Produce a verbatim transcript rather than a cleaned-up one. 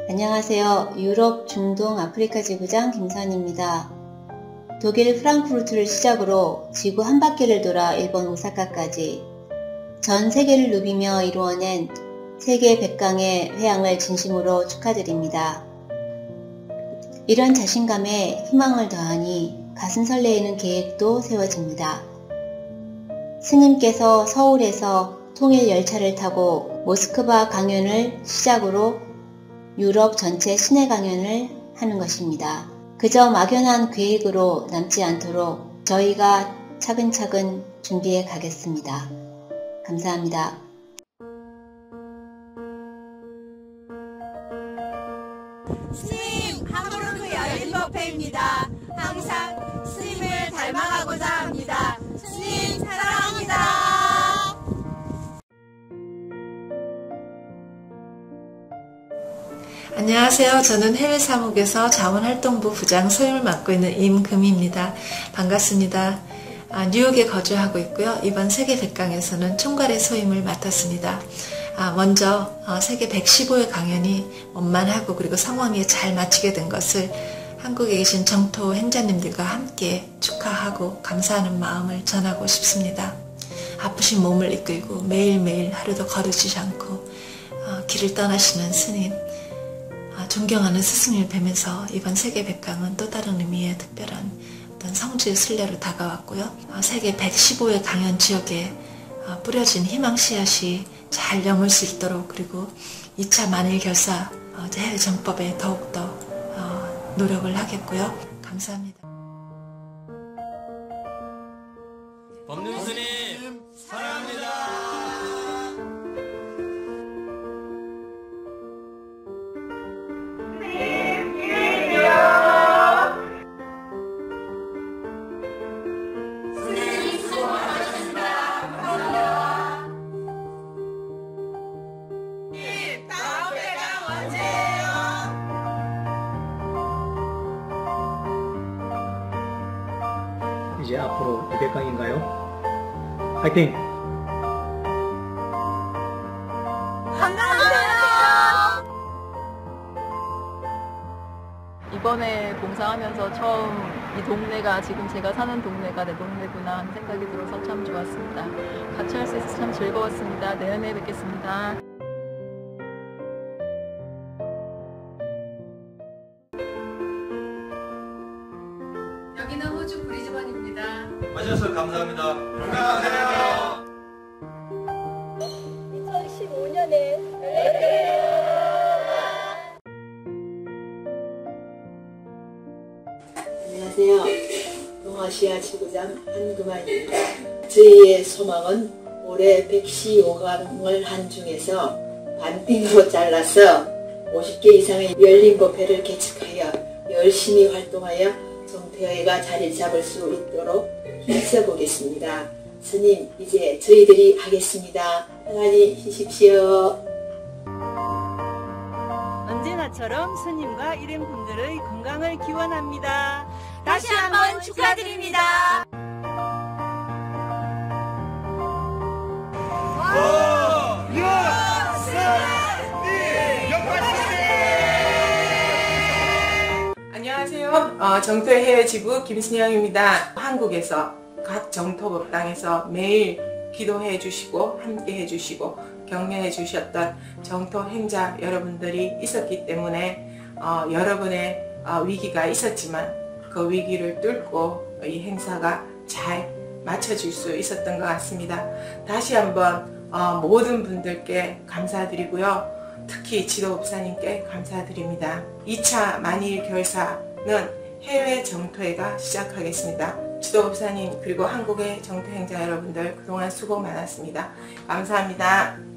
안녕하세요. 유럽, 중동, 아프리카 지부장 김선입니다. 독일 프랑크푸르트를 시작으로 지구 한 바퀴를 돌아 일본 오사카까지 전 세계를 누비며 이루어낸 세계 백 강의 회항을 진심으로 축하드립니다. 이런 자신감에 희망을 더하니 가슴 설레이는 계획도 세워집니다. 스님께서 서울에서 통일 열차를 타고 모스크바 강연을 시작으로 유럽 전체 시내 강연을 하는 것입니다. 그저 막연한 계획으로 남지 않도록 저희가 차근차근 준비해 가겠습니다. 감사합니다. 스님, 함부르크 열린 법회입니다. 항상 스님을 닮아가고자 합니다. 스님 사랑합니다. 안녕하세요. 저는 해외사목에서 자원활동부 부장 소임을 맡고 있는 임금입니다. 반갑습니다. 아, 뉴욕에 거주하고 있고요. 이번 세계 백 강에서는 총괄의 소임을 맡았습니다. 아, 먼저 어, 세계 백십오 회 강연이 원만하고 그리고 성황리에 잘 마치게 된 것을 한국에 계신 정토 행자님들과 함께 축하하고 감사하는 마음을 전하고 싶습니다. 아프신 몸을 이끌고 매일매일 하루도 거르지 않고 어, 길을 떠나시는 스님, 존경하는 스승을 뵈면서 이번 세계 백 강은 또 다른 의미의 특별한 어떤 성지의 순례로 다가왔고요. 세계 백십오 회 강연 지역에 뿌려진 희망 씨앗이 잘 여물 수 있도록, 그리고 이 차 만일 결사 해외 정법에 더욱더 노력을 하겠고요. 감사합니다. 법륜 스님 사랑합니다. 이제 앞으로 이백 강인가요? 화이팅! 건강하세요! 이번에 봉사하면서 처음 이 동네가 지금 제가 사는 동네가 내 동네구나 하는 생각이 들어서 참 좋았습니다. 같이 할 수 있어서 참 즐거웠습니다. 내년에 뵙겠습니다. 여기는 호주 브리즈번입니다. 와주셔서 감사합니다. 건강하세요. 이천십오 년에 안녕하세요. 동아시아 지부장 한금아입니다. 저희의 소망은 올해 백십오 강을 한 중에서 반띵으로 잘라서 오십 개 이상의 열린 법회를 개척하여 열심히 활동하여 정태회가 자리를 잡을 수 있도록 힘써보겠습니다. 스님, 이제 저희들이 하겠습니다. 편안히 쉬십시오. 언제나처럼 스님과 일행분들의 건강을 기원합니다. 다시 한번 축하드립니다. 안녕하세요. 어, 정토회 해외지부 김순영입니다. 한국에서 각 정토법당에서 매일 기도해 주시고 함께 해 주시고 격려해 주셨던 정토 행자 여러분들이 있었기 때문에 어, 여러분의 어, 위기가 있었지만 그 위기를 뚫고 이 행사가 잘 마쳐질 수 있었던 것 같습니다. 다시 한번 어, 모든 분들께 감사드리고요. 특히 지도법사님께 감사드립니다. 이 차 만일 결사는 해외 정토회가 시작하겠습니다. 지도법사님 그리고 한국의 정토행자 여러분들 그동안 수고 많았습니다. 감사합니다.